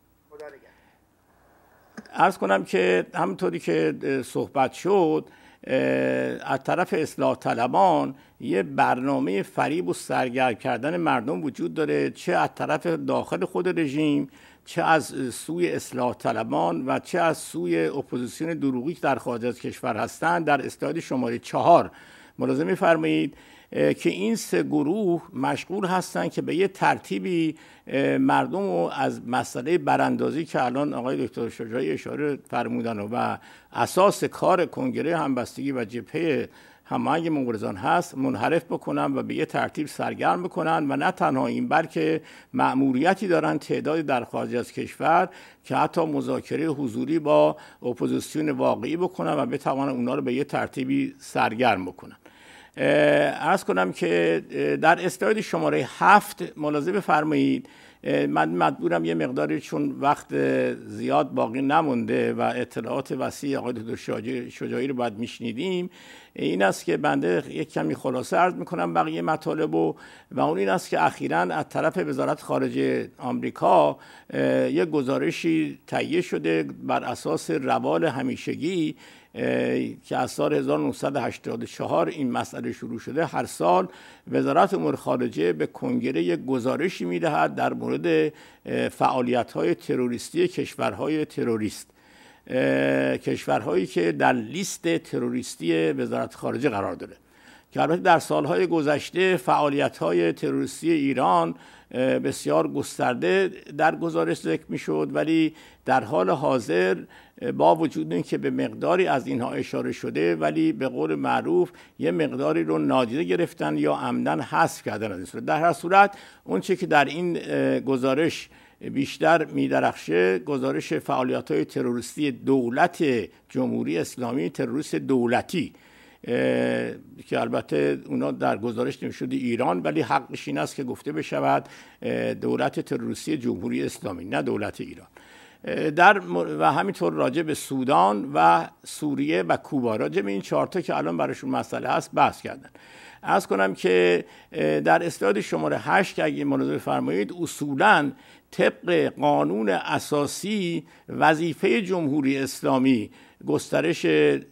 عرض کنم که همونطوری که صحبت شد، از طرف اصلاح طلبان یه برنامه فریب و سرگرم کردن مردم وجود داره، چه از طرف داخل خود رژیم، چه از سوی اصلاح طلبان و چه از سوی اپوزیسیون دروغی که در خارج از کشور هستند. در اسلاید شماره 4 ملاحظه می‌فرمایید که این سه گروه مشغول هستند که به یه ترتیبی مردم رو از مسئله براندازی که الان آقای دکتر شجاعی اشاره فرمودن و اساس کار کنگره همبستگی و جبهه هماهنگ مبارزان هست منحرف بکنن و به یه ترتیب سرگرم بکنن، و نه تنها این بلکه مأموریتی دارن تعدادی در خارج از کشور که حتی مذاکره حضوری با اپوزیسیون واقعی بکنن و بتوانن اونا رو به یه ترتیبی سرگرم بکنن. عرض کنم که در اسلاید شماره 7 ملاحظه بفرمایید، من مجبورم یه مقداری چون وقت زیاد باقی نمونده و اطلاعات وسیع آقای دکتر شجاعی رو باید میشنیدیم، این است که بنده یک کمی خلاصه عرض میکنم بقیه مطالب و اون این است که اخیراً از طرف وزارت خارجه آمریکا یک گزارشی تهیه شده بر اساس روال همیشگی که از سال 1984 این مسئله شروع شده. هر سال وزارت امور خارجه به کنگره یک گزارشی میدهد در مورد فعالیت‌های تروریستی کشورهای تروریست، کشورهایی که در لیست تروریستی وزارت خارجه قرار داره، که البته در سالهای گذشته فعالیت‌های تروریستی ایران بسیار گسترده در گزارش ذکر می‌شد، ولی در حال حاضر با وجود اینکه به مقداری از اینها اشاره شده، ولی به قول معروف یه مقداری رو نادیده گرفتن یا عمدن حذف کردن از این صورت. در هر صورت اون چه که در این گزارش بیشتر می‌درخشه گزارش فعالیت‌های تروریستی دولت جمهوری اسلامی، تروریست دولتی، که البته اونا در گزارش نمی‌شد ایران، ولی حقش این است که گفته بشود دولت تروریستی جمهوری اسلامی، نه دولت ایران. و همینطور راجع به سودان و سوریه و کوبا، راجع به این 4 تا که الان براشون مسئله هست بحث کردن. عرض کنم که در اسلاید شماره 8 که اگه ملاحظه فرمایید، اصولاً طبق قانون اساسی وظیفه جمهوری اسلامی گسترش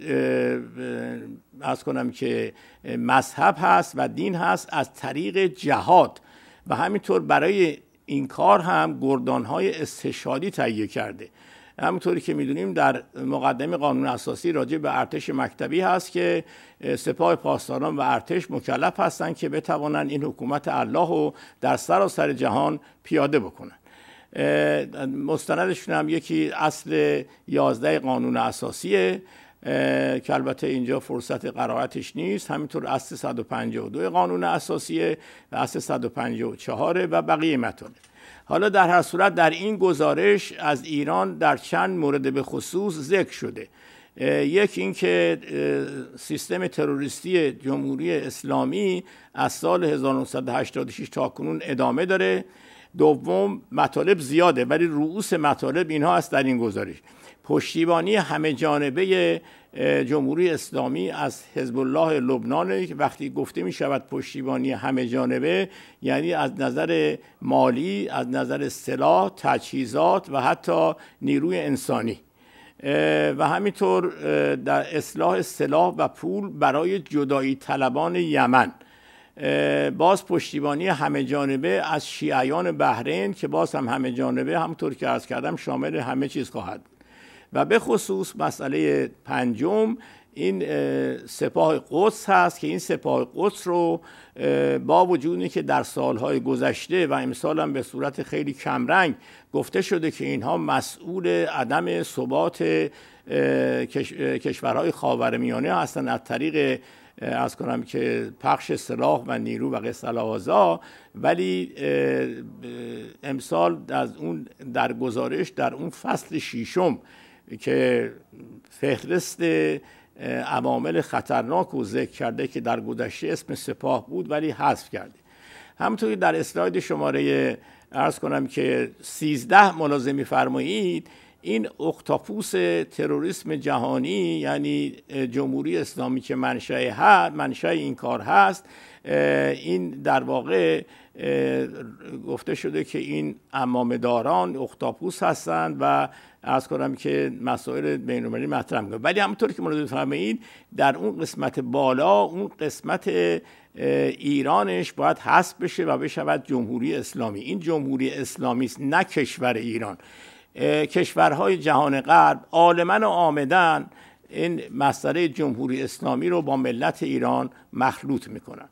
عرض کنم که مذهب هست و دین هست از طریق جهاد، و همینطور برای این کار هم گردان‌های استشهادی تهیه کرده. همونطوری که می‌دونیم در مقدمه قانون اساسی راجع به ارتش مکتبی هست که سپاه پاسداران و ارتش مکلف هستند که بتوانند این حکومت الله رو در سراسر جهان پیاده بکنن. مستندشون هم یکی اصل 11 قانون اساسیه که البته اینجا فرصت قرائتش نیست، همینطور اصل 152 قانون اساسیه و اصل 154 و بقیه مطالب. حالا در هر صورت در این گزارش از ایران در چند مورد به خصوص ذکر شده. یک این که سیستم تروریستی جمهوری اسلامی از سال 1986 تا کنون ادامه داره. دوم، مطالب زیاده ولی رؤوس مطالب اینها است در این گزارش: پشتیبانی همه جانبه جمهوری اسلامی از حزب الله لبنان. وقتی گفته می شود پشتیبانی همه جانبه، یعنی از نظر مالی، از نظر سلاح، تجهیزات و حتی نیروی انسانی، و همینطور در اصلاح سلاح و پول برای جدایی طلبان یمن. باز پشتیبانی همه جانبه از شیعیان بحرین که باز هم همه جانبه، همونطور که عرض کردم، شامل همه چیز خواهد بود. و به خصوص مسئله پنجم این سپاه قدس هست که این سپاه قدس رو با وجودی که در سالهای گذشته و امسال هم به صورت خیلی کمرنگ گفته شده که اینها مسئول عدم ثبات کشورهای خاورمیانه هستند از طریق از کنم که پخش سلاح و نیرو و قصه، ولی امسال از اون در گزارش در اون فصل 6 که فهرست عوامل خطرناک رو ذکر کرده که در گذشته اسم سپاه بود ولی حذف کرده. همونطوری در اسلاید شماره عرض کنم که 13 ملاحظه می‌فرمایید، این اختاپوس تروریسم جهانی یعنی جمهوری اسلامی که منشأ این کار هست، این در واقع گفته شده که این عمامه‌داران اختاپوس هستند و عرض کنم که مسائل بین‌المللی مطرح می‌کنند. ولی همونطور که ملاحظه فرمایید در اون قسمت بالا، اون قسمت ایرانش باید حذف بشه و بشود جمهوری اسلامی. این جمهوری اسلامی است، نه کشور ایران. کشورهای جهان غرب عالماً و عامداً این مسئله جمهوری اسلامی رو با ملت ایران مخلوط میکنن.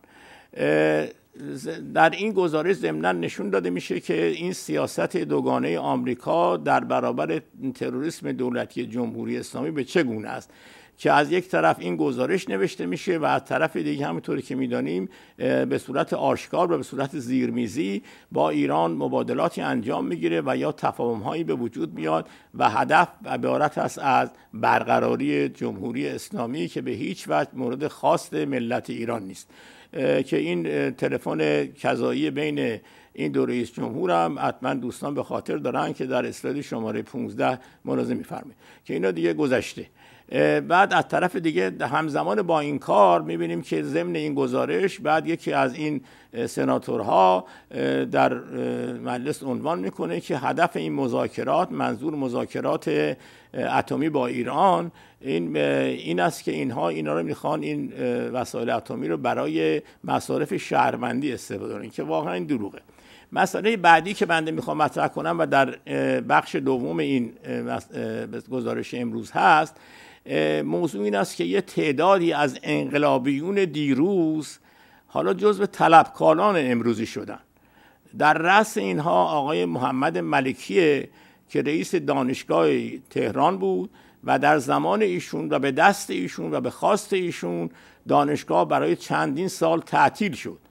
در این گزارش ضمناً نشون داده میشه که این سیاست دوگانه آمریکا در برابر تروریسم دولتی جمهوری اسلامی به چه گونه است، که از یک طرف این گزارش نوشته میشه و از طرف دیگه همونطوری که میدانیم به صورت آشکار و به صورت زیرمیزی با ایران مبادلاتی انجام میگیره و یا تفاهم‌هایی به وجود میاد و هدف عبارت است از برقراری جمهوری اسلامی که به هیچ وجه مورد خواست ملت ایران نیست. که این تلفن کذایی بین این دو رئیس جمهور هم حتما دوستان به خاطر دارن که در اسلاید شماره 15 ملاحظه می‌فرمایید که اینا دیگه گذشته. بعد از طرف دیگه همزمان با این کار می‌بینیم که ضمن این گزارش بعد یکی از این سناتورها در مجلس عنوان میکنه که هدف این مذاکرات، منظور مذاکرات اتمی با ایران، این است که اینا رو میخوان این وسایل اتمی رو برای مصارف شهروندی استفاده کنن، که واقعا این دروغه. مسئله بعدی که بنده میخوام مطرح کنم و در بخش دوم این گزارش امروز هست، موضوع این است که یه تعدادی از انقلابیون دیروز حالا جزو طلبکاران امروزی شدن. در رأس اینها آقای محمد ملکیه که رئیس دانشگاه تهران بود و در زمان ایشون و به دست ایشون و به خواست ایشون دانشگاه برای چندین سال تعطیل شد.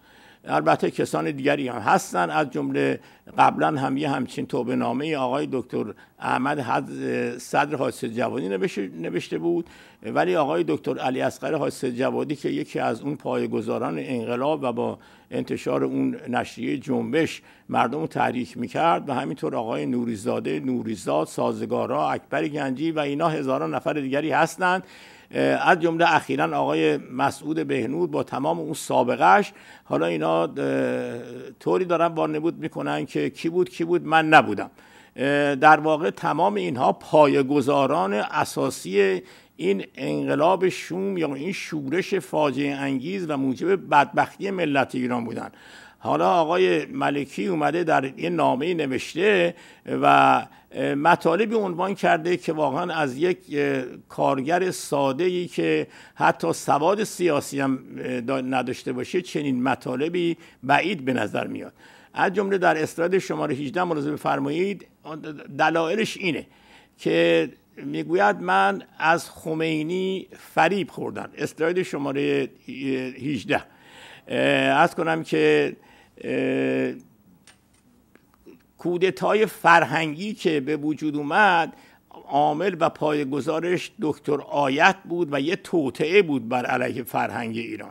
البته کسان دیگری هم هستن، از جمله قبلا هم یه همچین توبه نامه آقای دکتر احمد صدر حادثه جوادی نوشته بود، ولی آقای دکتر علی اصغر حادثه جوادی که یکی از اون پایه‌گذاران انقلاب و با انتشار اون نشریه جنبش مردم رو تحریک میکرد، و همینطور آقای نوریزاده، نوریزاد، سازگارا، اکبر گنجی و اینا هزاران نفر دیگری هستند، از جمله اخیراً آقای مسعود بهنود با تمام اون سابقهش. حالا اینا طوری دارن وانمود میکنن که کی بود من نبودم. در واقع تمام اینها پایه‌گذاران اساسی این انقلاب شوم یا این شورش فاجعه انگیز و موجب بدبختی ملت ایران بودن. حالا آقای ملکی اومده در این نامه نوشته و مطالبی عنوان کرده که واقعا از یک کارگر ساده‌ای که حتی سواد سیاسی هم نداشته باشه چنین مطالبی بعید به نظر میاد. از جمله در اسلاید شماره 18 ملاحظه بفرمایید، دلایلش اینه که میگوید من از خمینی فریب خوردم. اسلاید شماره 18 عرض کنم که کودتای فرهنگی که به وجود اومد عامل و پایه‌گذارش دکتر آیت بود و یه توطئه بود بر علیه فرهنگ ایران.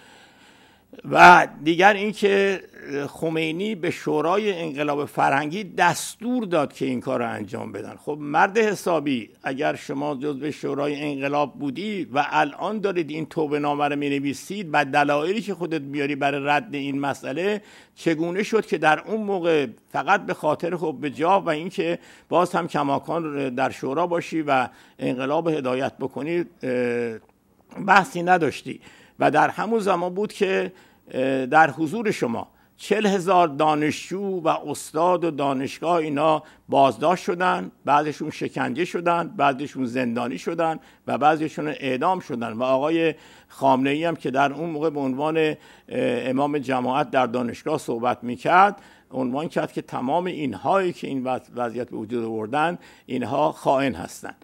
و دیگر اینکه خمینی به شورای انقلاب فرهنگی دستور داد که این کار رو انجام بدن. خب مرد حسابی، اگر شما جزو شورای انقلاب بودی و الان دارید این توبه نامه رو می‌نویسید و دلایلی که خودت میاری برای رد این مسئله، چگونه شد که در اون موقع فقط به خاطر حب جاه و اینکه باز هم کماکان در شورا باشی و انقلاب هدایت بکنی بحثی نداشتی؟ و در همون زمان بود که در حضور شما 40,000 دانشجو و استاد و دانشگاه اینا بازداشت شدن، بعضشون شکنجه شدن، بعضشون زندانی شدن و بعضشون اعدام شدن. و آقای خامنه‌ای هم که در اون موقع به عنوان امام جماعت در دانشگاه صحبت میکرد، عنوان کرد که تمام اینهایی که این وضعیت به وجود آوردن اینها خائن هستند.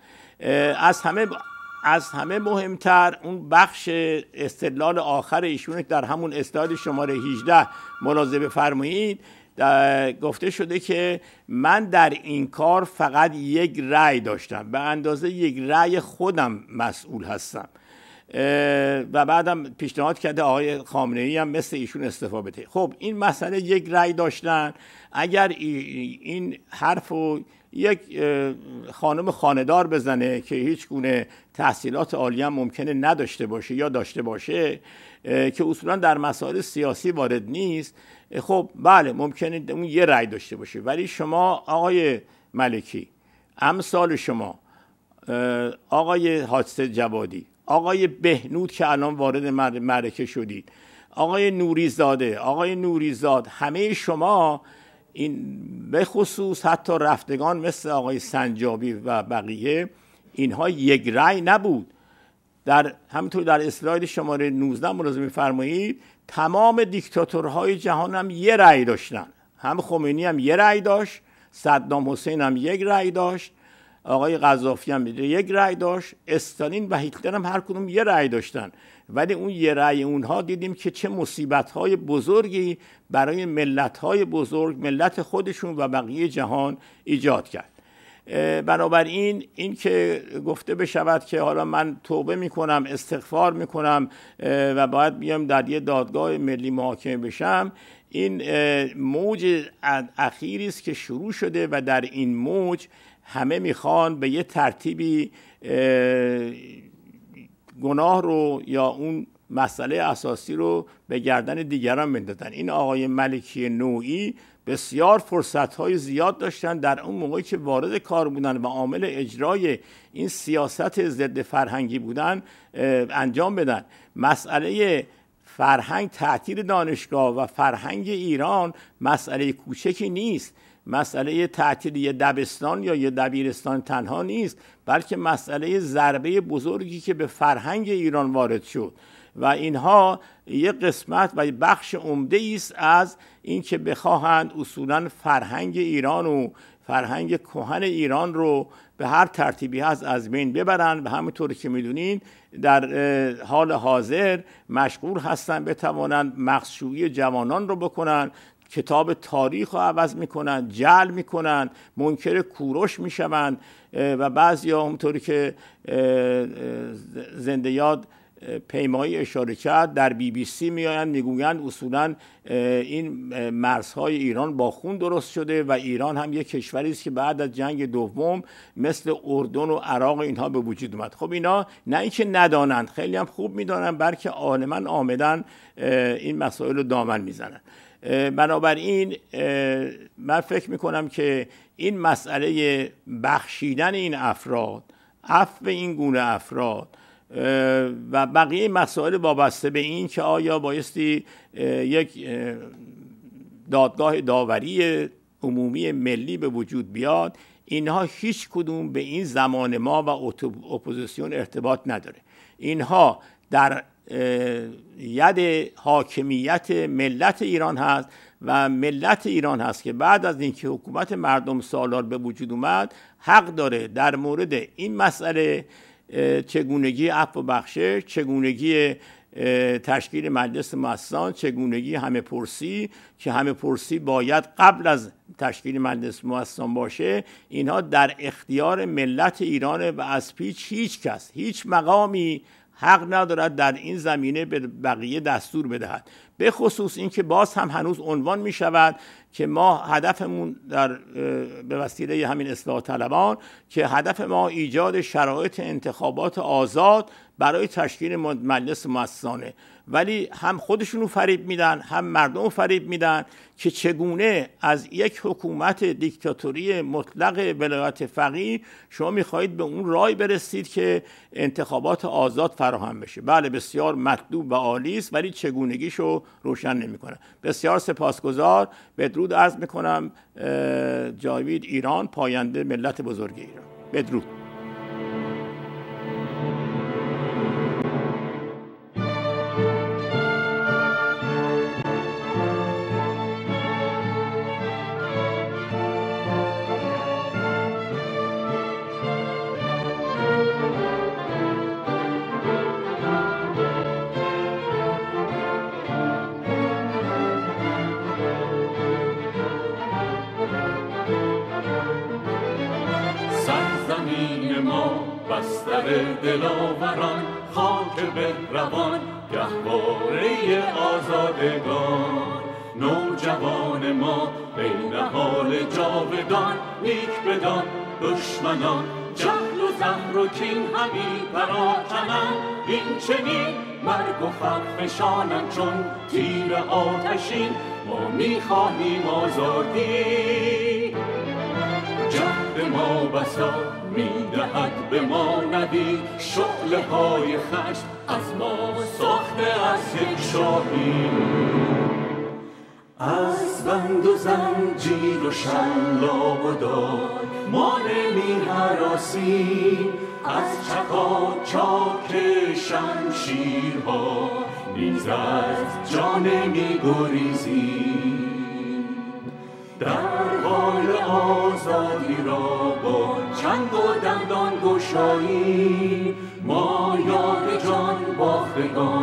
از همه مهمتر اون بخش استدلال آخر ایشون در همون اسلاید شماره 18 ملاحظه بفرمایید، گفته شده که من در این کار فقط یک رأی داشتم، به اندازه یک رأی خودم مسئول هستم. و بعدم پیشنهاد کرده آقای خامنه‌ای هم مثل ایشون استعفا بده. خب این مسئله یک رأی داشتن، اگر این حرفو یک خانم خانه‌دار بزنه که هیچ گونه تحصیلات عالی هم ممکنه نداشته باشه یا داشته باشه که اصولا در مسائل سیاسی وارد نیست، خب بله ممکنه اون یه رأی داشته باشه. ولی شما آقای ملکی، امثال شما، آقای حادثه جوادی، آقای بهنود که الان وارد معرکه شدید، آقای نوریزاد، همه شما این به خصوص حتی رفتگان مثل آقای سنجابی و بقیه، اینها یک رأی نبود. همینطور در اسلاید شماره 19 ملاحظه می‌فرمایید تمام دیکتاتورهای جهان هم یه رأی داشتن. هم خمینی هم یه رأی داشت، صدام حسین هم یک رأی داشت، آقای قذافی هم یک رأی داشت، استالین و هیتلر هم هر کدوم یه رأی داشتن. ولی اون یه رأی اونها دیدیم که چه مصیبت‌های بزرگی برای ملت‌های بزرگ، ملت خودشون و بقیه جهان ایجاد کرد. بنابراین این که گفته بشود که حالا من توبه میکنم، استغفار میکنم و باید بیام در یه دادگاه ملی محاکمه بشم، این موج اخیری است که شروع شده و در این موج همه میخوان به یه ترتیبی گناه رو یا اون مسئله اساسی رو به گردن دیگران بندازن. این آقای ملکی نوئی بسیار فرصت‌های زیاد داشتن در اون موقعی که وارد کار بودن و عامل اجرای این سیاست ضد فرهنگی بودن انجام بدن. مسئله فرهنگ، تعطیل دانشگاه و فرهنگ ایران مسئله کوچکی نیست. مسئله تعطیل یه دبستان یا یه دبیرستان تنها نیست، بلکه مسئله ضربه بزرگی که به فرهنگ ایران وارد شد و اینها یک قسمت و بخش عمده است از این که بخواهند اصولا فرهنگ ایران و فرهنگ کهن ایران رو به هر ترتیبی هست از بین ببرن و همونطور که میدونین در حال حاضر مشغول هستن بتوانند مغزشویی جوانان رو بکنن، کتاب تاریخ رو عوض میکنن، جعل میکنن، منکر کوروش میشوند و بعضیا همونطوری که زنده یاد پیمایی اشاره کرد در BBC میآیند میگویند اصولا این مرزهای ایران با خون درست شده و ایران هم یک کشوری است که بعد از جنگ دوم مثل اردن و عراق اینها به وجود اومد. خب اینا نه اینکه ندانند، خیلی هم خوب میدانند، بلکه عالما عامدن این مسائل رو دامن میزنند. بنابراین من فکر میکنم که این مسئله بخشیدن این افراد، عفو این گونه افراد و بقیه مسائل وابسته به این که آیا بایستی یک دادگاه داوری عمومی ملی به وجود بیاد، اینها هیچ کدوم به این زمان ما و اپوزیسیون ارتباط نداره. اینها در ید حاکمیت ملت ایران هست و ملت ایران هست که بعد از اینکه حکومت مردم سالار به وجود اومد حق داره در مورد این مسئله چگونگی عفو و بخشش، چگونگی تشکیل مجلس مؤسسان، چگونگی همه پرسی که همه پرسی باید قبل از تشکیل مجلس مؤسسان باشه، اینها در اختیار ملت ایران و از پیش هیچ کس هیچ مقامی حق ندارد در این زمینه به بقیه دستور بدهد. به خصوص این که باز هم هنوز عنوان می شود که ما هدفمون به وسیله همین اصلاح طلبان که هدف ما ایجاد شرایط انتخابات آزاد برای تشکیل مجلس مؤسسانه، ولی هم خودشونو فریب میدن هم مردم فریب میدن که چگونه از یک حکومت دیکتاتوری مطلق ولایت فقیه شما میخواهید به اون رای برسید که انتخابات آزاد فراهم بشه. بله بسیار مطلوب و عالی است، ولی چگونگیشو روشن نمیکنه. بسیار سپاسگزار. بدرود عرض میکنم. جاوید ایران، پاینده ملت بزرگ ایران. بدرود. دلاوران خاک بهروان گهواره آزادگان، نوجوان ما ای نهال جاودان نیک بدان دشمنان جهل و زهر و کین همی پراکنند، این چنین مرگ و خرفشانند چون تیر آتشین، ما میخواهیم آزادی. جهد ما بسا میدهد به ما نوید، شعله های خشم از ما ساخته از یک شاهی، از بند و زنجیر و شلاق و داد ما نمی هراسیم، از چکاچاک شمشیرها نیز از جا نمی گریزیم، در حال آزادی را با چنگ و دندان گشایی، ما یاد جان باختگان